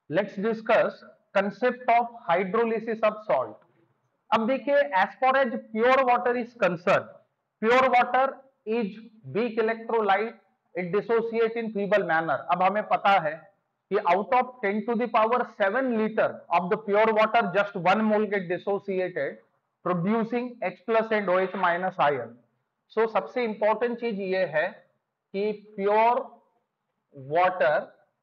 Let's discuss concept of hydrolysis of salt. अब देखिए, as far as pure water is concern, pure water is weak electrolyte, it dissociate in feeble manner. अब हमें पता है कि out of 10 to the power 7 litre of the pure water just 1 mole get dissociated producing H plus and OH minus ion. So सबसे important चीज ये है कि pure water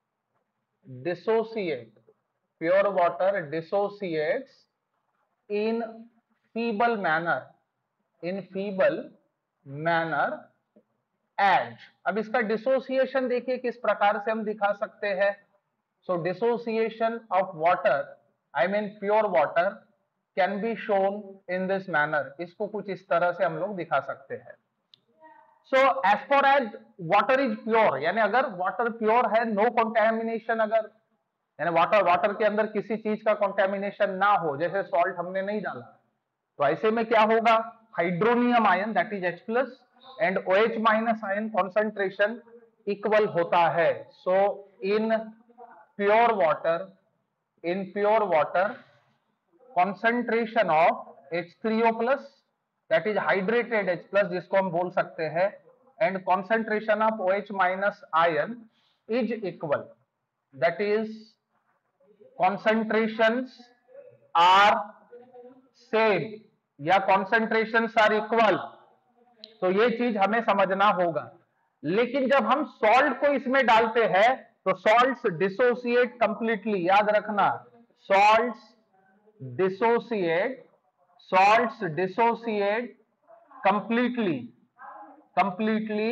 dissociate, pure water dissociates in feeble manner, in feeble manner as। अब इसका dissociation देखिए किस प्रकार से हम दिखा सकते हैं। So dissociation of water, I mean pure water, can be shown in this manner. इसको कुछ इस तरह से हम लोग दिखा सकते हैं। So as far as water is pure, यानी अगर वाटर प्योर है, नो कंटेमिनेशन, अगर यानी वाटर के अंदर किसी चीज का कंटेमिनेशन ना हो, जैसे सॉल्ट हमने नहीं डाला, तो ऐसे में क्या होगा, hydronium ion that is H plus and OH minus ion concentration equal होता है। So in pure water, in pure water concentration of H3O plus that is hydrated H plus जिसको हम बोल सकते हैं, and concentration of OH minus ion is equal, that is concentrations are same या concentrations are equal। तो ये चीज हमें समझना होगा। लेकिन जब हम सॉल्ट को इसमें डालते हैं तो सॉल्ट्स डिसोसिएट कंप्लीटली, याद रखना, salts dissociate, salts dissociate completely, completely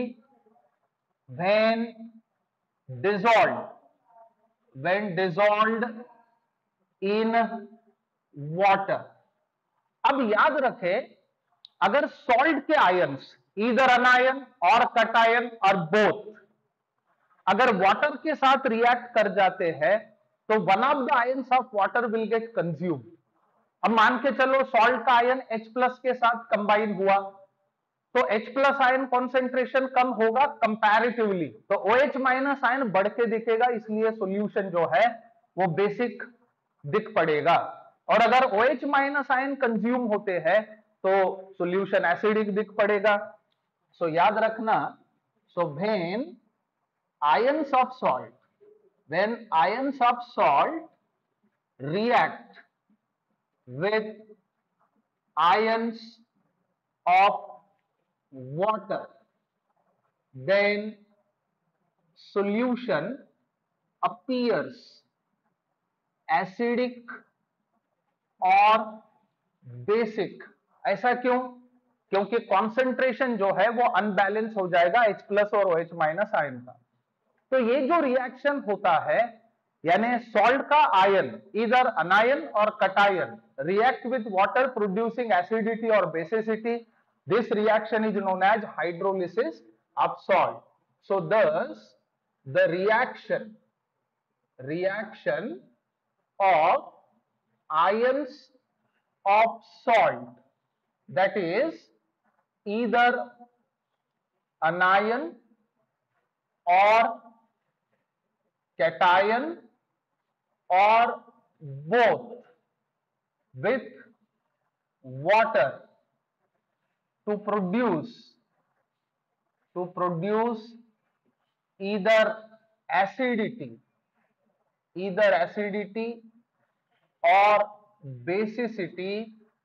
when dissolved, when dissolved in water। अब याद रखें, अगर सॉल्ट के आयंस इधर अनायन और कटायन और बोथ अगर वाटर के साथ रिएक्ट कर जाते हैं तो one of the ions of water will get consume. अब मान के चलो सॉल्ट का आयन H प्लस के साथ कंबाइन हुआ तो H प्लस आयन कॉन्सेंट्रेशन कम होगा कंपैरेटिवली, तो OH माइनस आयन बढ़ के दिखेगा, इसलिए सॉल्यूशन जो है वो बेसिक दिख पड़ेगा। और अगर OH माइनस आयन कंज्यूम होते हैं तो सॉल्यूशन एसिडिक दिख पड़ेगा। सो याद रखना, so when ions of salt, when ions of salt react with ions of water, then solution appears acidic और बेसिक। ऐसा क्यों? क्योंकि कॉन्सेंट्रेशन जो है वो अनबैलेंस हो जाएगा H प्लस और OH माइनस आयन का। तो ये जो रिएक्शन होता है, यानी सॉल्ट का आयन इधर अनायन और cation react with water producing acidity और basicity, this reaction is known as hydrolysis of salt. So thus the reaction of ions of salt, that is either anion or cation or both with water to produce either acidity or basicity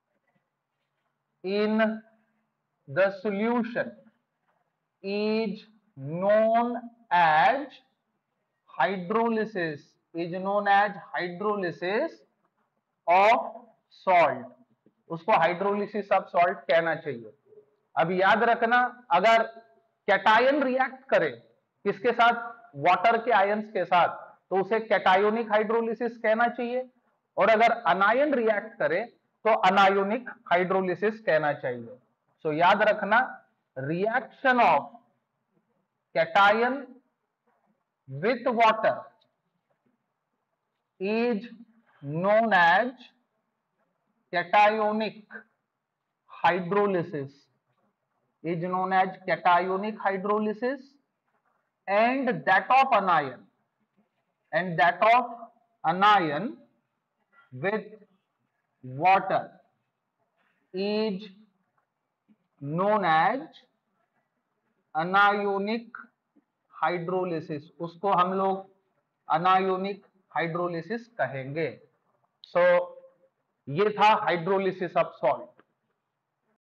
in the solution is known as hydrolysis, is known as hydrolysis of salt। उसको hydrolysis of salt कहना चाहिए। अब याद रखना, अगर cation react करे किसके साथ, वाटर के आयंस के साथ, तो उसे कैटायोनिक हाइड्रोलिसिस कहना चाहिए, और अगर अनायन रिएक्ट करे तो अनायोनिक हाइड्रोलिसिस कहना चाहिए। सो याद रखना, reaction of cation with water is known as cationic hydrolysis, is known as cationic hydrolysis, and that of anion, and that of anion with water is known as anionic hydrolysis. उसको हम लोग अनायोनिक hydrolysis कहेंगे। सो ये था hydrolysis of salt.